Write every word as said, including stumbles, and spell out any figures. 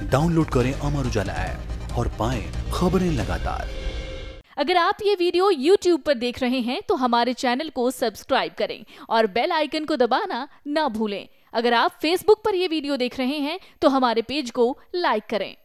Download करें Amar Ujala app और पाएं खबरें लगातार। अगर आप ये वीडियो YouTube पर देख रहे हैं तो हमारे चैनल को सब्सक्राइब करें और बेल आइकन को दबाना ना भूलें। अगर आप Facebook पर ये वीडियो देख रहे हैं तो हमारे पेज को लाइक करें।